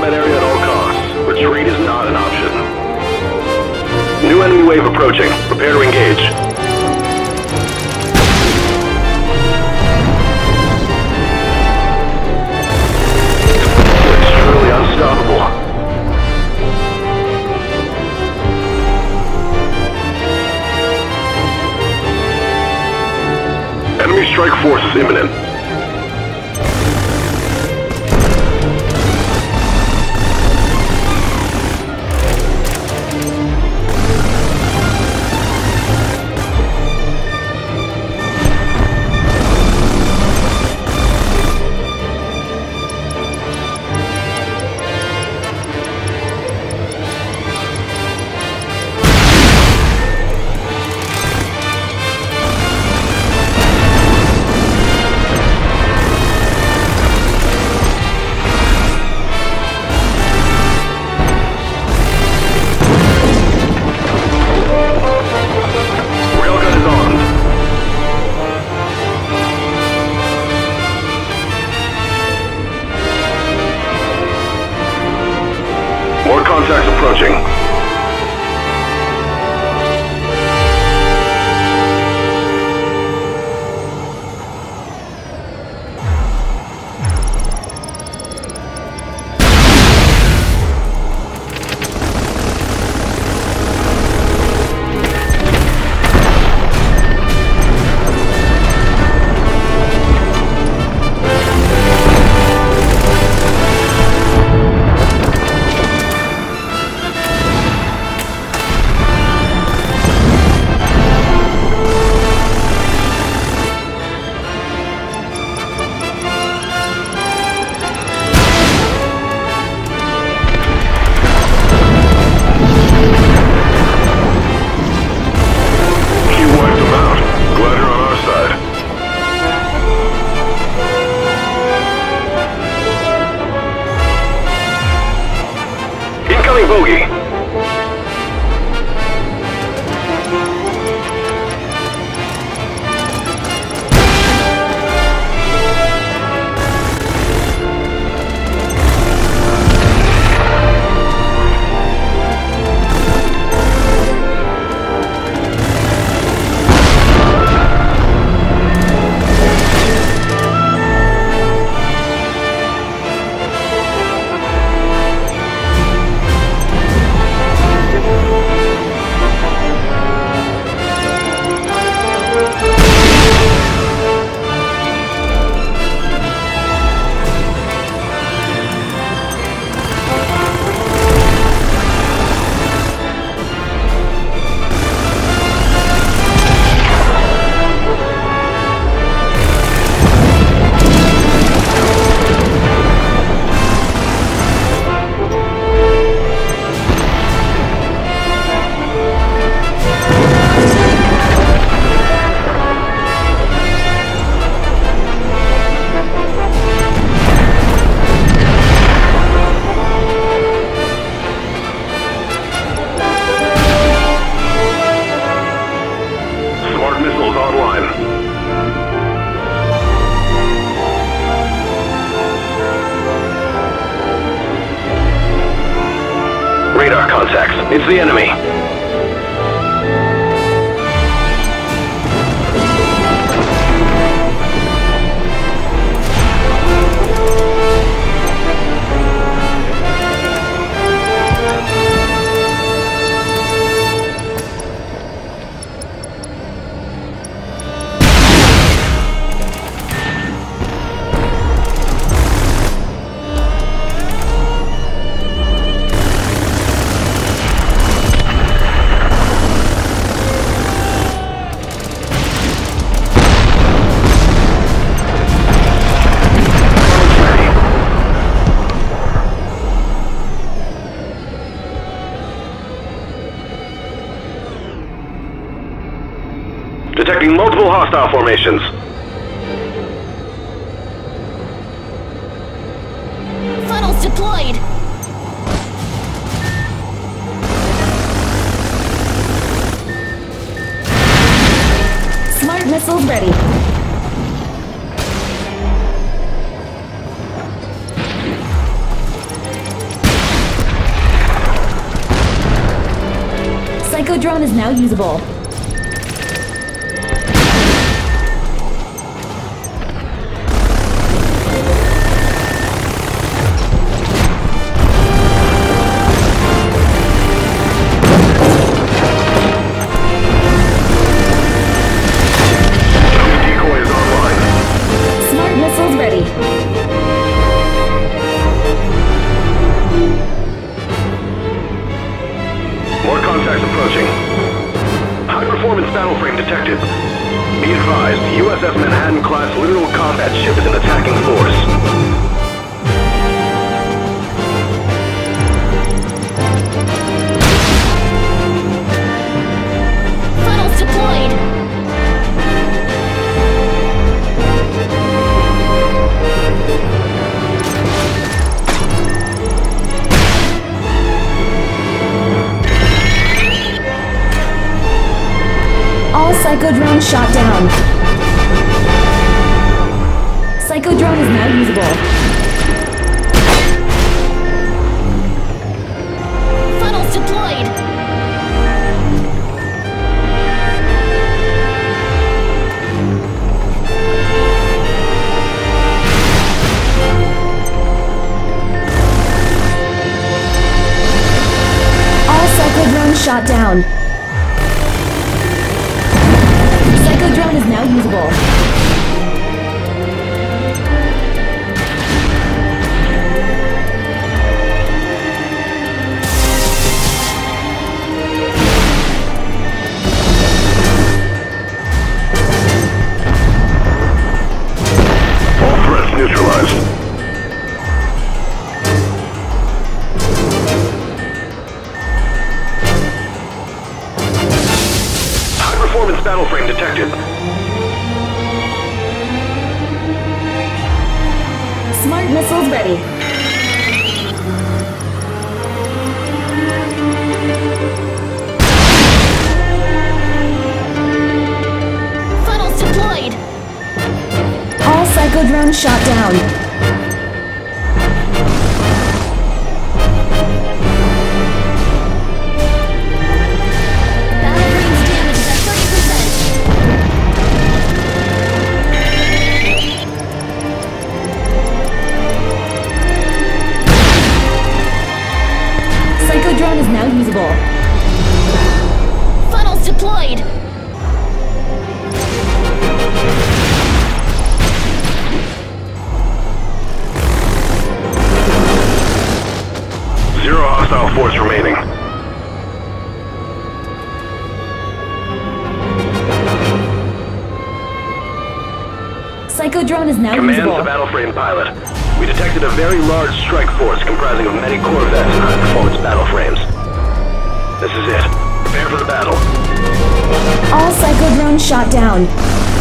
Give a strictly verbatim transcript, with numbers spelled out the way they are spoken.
combat area at all costs. Retreat is not an option. New enemy wave approaching. Prepare to engage. It's truly unstoppable. Enemy strike force is imminent. Contacts approaching. Bogey. Radar contacts. It's the enemy. Detecting multiple hostile formations. Funnels deployed! Smart missiles ready. Psycho drone is now usable. Decoy is online. Smart missiles ready. More contacts approaching. High-performance battle frame detected. Be advised, U S S Manhattan-class literal combat ship is an attacking force. Funnels deployed. All Psycho drones shot down. Psycho drone is now usable. Funnels deployed. All Psycho drones shot down. Psycho drone is now usable. All threats neutralized. High-performance battle frame detected. Smart missiles ready. Funnels deployed. All Psycho drones shot down. Battle frame's damage is at thirty percent. Psycho drone is now usable. Funnels deployed. Zero hostile force remaining. Psycho drone is now Command usable. to battle frame pilot. We detected a very large strike force comprising of many corvettes and high-performance battle frames. This is it. Prepare for the battle. All Psycho drones shot down.